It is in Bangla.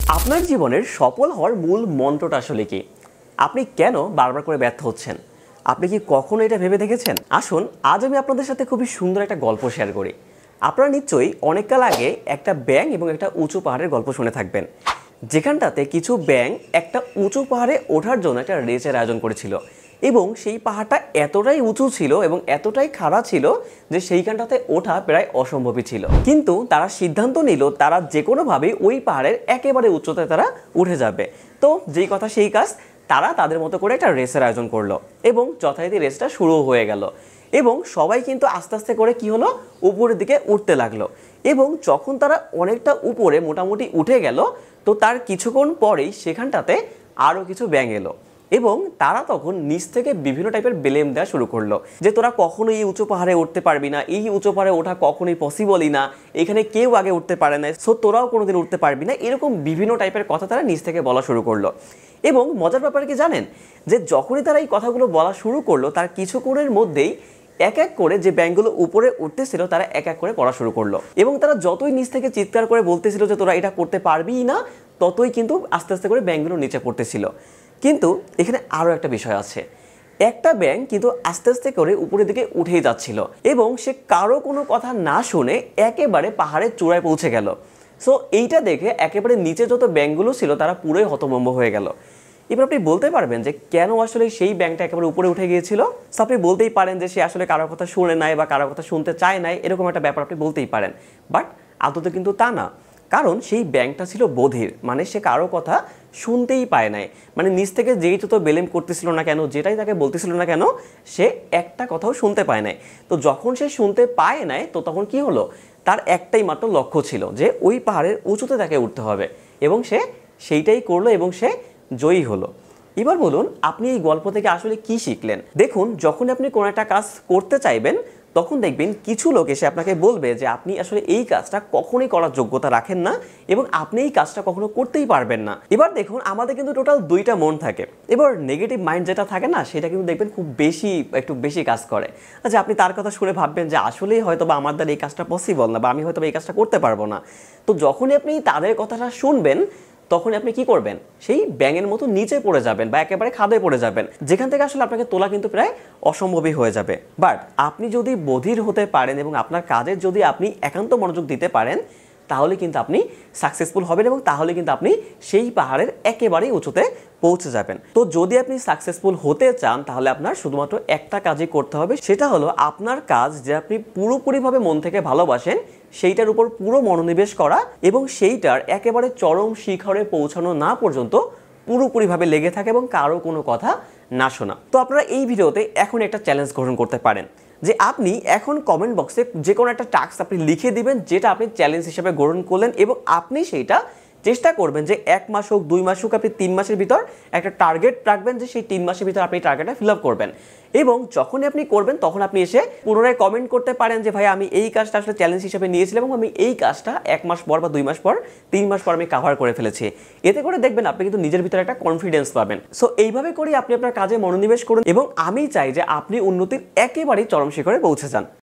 আপনার জীবনের সফল হওয়ার মূল মন্ত্রটা আসলে কি? আপনি কেন বারবার করে ব্যর্থ হচ্ছেন? আপনি কি কখনো এটা ভেবে দেখেছেন? আসুন আজ আমি আপনাদের সাথে খুবই সুন্দর একটা গল্প শেয়ার করি। আপনারা নিশ্চয়ই অনেককাল আগে একটা ব্যাঙ এবং একটা উঁচু পাহাড়ের গল্প শুনে থাকবেন, যেখানটাতে কিছু ব্যাঙ একটা উঁচু পাহাড়ে ওঠার জন্য একটা রেসের আয়োজন করেছিল এবং সেই পাহাড়টা এতটাই উঁচু ছিল এবং এতটাই খাড়া ছিল যে সেইখানটাতে ওঠা প্রায় অসম্ভবই ছিল। কিন্তু তারা সিদ্ধান্ত নিল তারা যে কোনোভাবেই ওই পাহাড়ের একেবারে উচ্চতায় তারা উঠে যাবে। তো যেই কথা সেই কাজ, তারা তাদের মতো করে একটা রেসের আয়োজন করলো এবং যথারীতি রেসটা শুরু হয়ে গেল এবং সবাই কিন্তু আস্তে আস্তে করে কি হলো, উপরের দিকে উঠতে লাগলো। এবং যখন তারা অনেকটা উপরে মোটামুটি উঠে গেল, তো তার কিছুক্ষণ পরেই সেখানটাতে আরও কিছু ব্যাঙ এলো এবং তারা তখন নিচ থেকে বিভিন্ন টাইপের ব্লেম দেওয়া শুরু করলো যে তোরা কখনোই এই উঁচু পাহাড়ে উঠতে পারবি না, এই উঁচু পাহাড়ে ওঠা কখনোই পসিবলই না, এখানে কেউ আগে উঠতে পারে না, সো তোরাও কোনোদিন উঠতে পারবি না, এরকম বিভিন্ন টাইপের কথা তারা নিচ থেকে বলা শুরু করলো। এবং মজার ব্যাপার কি জানেন, যে যখনই তারা এই কথাগুলো বলা শুরু করলো তার কিছুক্ষণের মধ্যেই এক এক করে যে ব্যাঙগুলো উপরে উঠতেছিল তারা এক এক করে পড়া শুরু করলো এবং তারা যতই নিচ থেকে চিৎকার করে বলতেছিল যে তোরা এটা করতে পারবিই না, ততই কিন্তু আস্তে আস্তে করে ব্যাঙগুলো নিচে পড়তেছিল। কিন্তু এখানে আরও একটা বিষয় আছে, একটা ব্যাঙ কিন্তু আস্তে আস্তে করে উপরের দিকে উঠেই যাচ্ছিল এবং সে কারো কোনো কথা না শুনে একেবারে পাহাড়ের চূড়ায় পৌঁছে গেল। সো এইটা দেখে একেবারে নিচে যত ব্যাঙগুলো ছিল তারা পুরোই হতভম্ব হয়ে গেল। এবার আপনি বলতে পারবেন যে কেন আসলে সেই ব্যাঙটা একেবারে উপরে উঠে গিয়েছিল? সো আপনি বলতেই পারেন যে সে আসলে কারোর কথা শুনে নাই বা কারোর কথা শুনতে চায় নাই, এরকম একটা ব্যাপার আপনি বলতেই পারেন। বাট আদতে কিন্তু তা না, কারণ সেই ব্যাঙটা ছিল বধির, মানে সে কারো কথা শুনতেই পায় নাই। মানে নিচ থেকে যেই যত বেলেম করতেছিল না কেন, যেটাই তাকে বলতেছিল না কেন, সে একটা কথাও শুনতে পায় নাই। তো যখন সে শুনতে পায় নাই, তো তখন কি হলো, তার একটাই মাত্র লক্ষ্য ছিল যে ওই পাহাড়ের উঁচুতে তাকে উঠতে হবে এবং সে সেইটাই করলো এবং সে জয়ী হলো। এবার বলুন আপনি এই গল্প থেকে আসলে কি শিখলেন? দেখুন, যখন আপনি কোনো একটা কাজ করতে চাইবেন তখন দেখবেন কিছু লোক এসে আপনাকে বলবে যে আপনি আসলে এই কাজটা কখনোই করার যোগ্যতা রাখেন না এবং আপনি এই কাজটা কখনো করতেই পারবেন না। এবার দেখুন, আমাদের কিন্তু টোটাল দুইটা মন থাকে। এবার নেগেটিভ মাইন্ড যেটা থাকে না, সেটা কিন্তু দেখবেন খুব একটু বেশি কাজ করে। আচ্ছা, আপনি তার কথা শুনে ভাববেন যে আসলেই হয়তো বা আমার দ্বারা এই কাজটা পসিবল না বা আমি হয়তো এই কাজটা করতে পারবো না। তো যখনই আপনি তাদের কথাটা শুনবেন তখন আপনি কি করবেন, সেই ব্যাঙের মতো নিচে পড়ে যাবেন বা একেবারে খাদে পড়ে যাবেন, যেখান থেকে আসলে আপনাকে তোলা কিন্তু প্রায় অসম্ভবই হয়ে যাবে। বাট আপনি যদি বধির হতে পারেন এবং আপনার কাজের যদি আপনি একান্ত মনোযোগ দিতে পারেন, তাহলে কিন্তু আপনি সাকসেসফুল হবেন এবং তাহলে কিন্তু আপনি সেই পাহাড়ের একেবারেই উঁচুতে পৌঁছে যাবেন। তো যদি আপনি সাকসেসফুল হতে চান তাহলে আপনার শুধুমাত্র একটা কাজই করতে হবে, সেটা হলো আপনার কাজ যে আপনি পুরোপুরিভাবে মন থেকে ভালোবাসেন সেইটার উপর পুরো মনোনিবেশ করা এবং সেইটার একেবারে চরম শিখরে পৌঁছানো না পর্যন্ত পুরোপুরিভাবে লেগে থাকে এবং কারো কোনো কথা না শোনা। তো আপনারা এই ভিডিওতে এখন একটা চ্যালেঞ্জ গ্রহণ করতে পারেন যে আপনি এখন কমেন্ট বক্সে যে কোনো একটা টাস্ক আপনি লিখে দিবেন যেটা আপনি চ্যালেঞ্জ হিসেবে গ্রহণ করলেন এবং আপনি সেইটা চেষ্টা করবেন যে 1 মাস হোক 2 মাস হোক, আপনি 3 মাসের ভিতর একটা টার্গেট রাখবেন যে সেই 3 মাসের ভিতর আপনি টার্গেটটা ফিল আপ করবেন। এবং যখনই আপনি করবেন তখন আপনি এসে পুনরায় কমেন্ট করতে পারেন যে ভাই আমি এই কাজটা আসলে চ্যালেঞ্জ হিসেবে নিয়েছিলাম এবং আমি এই কাজটা 1 মাস পর বা 2 মাস পর 3 মাস পর আমি কভার করে ফেলেছি। এতে করে দেখবেন আপনি কিন্তু নিজের ভিতরে একটা কনফিডেন্স পাবেন। সো এইভাবে করে আপনি আপনার কাজে মনোনিবেশ করুন এবং আমি চাই যে আপনি উন্নতির একেবারেই চরম শিখরে পৌঁছে যান।